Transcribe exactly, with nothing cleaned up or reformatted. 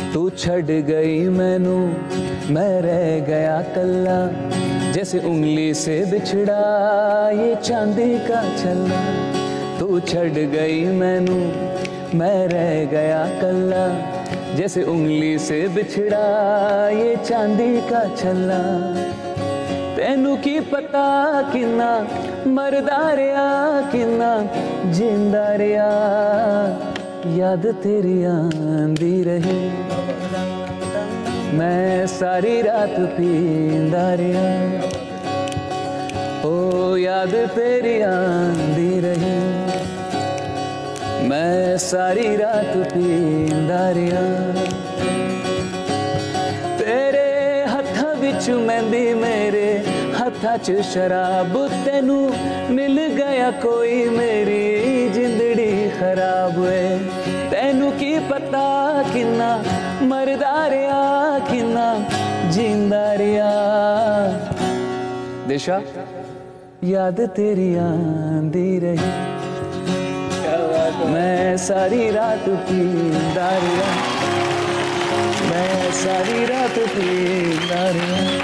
तू छड़ गई मैनू मैं रह गया कल्ला, जैसे उंगली से बिछड़ा ये चांदी का छल्ला। तू छड़ गई मैनू मैं रह गया कल्ला, जैसे उंगली से बिछड़ा ये चांदी का छल्ला। तेनू की पता किन्ना मरदा रहा किन्ना जिंदा रहा, याद तेरी आंदी रही मैं सारी रात पींदा रहा। ओ याद तेरी आंदी रही मैं सारी रात पींदा रहा। तेरे हत्थां विच मेहंदी मेरे हत्थां च शराब, तेनू मिल गया कोई मेरी जिंदड़ी खराब है। तेनू की पता किन्ना मरदा रहा किन्ना जिंदा रहा। दिशा याद तेरी आंदी रही मैं सारी रात पींदा रहा, मैं सारी रात पींदा रहा।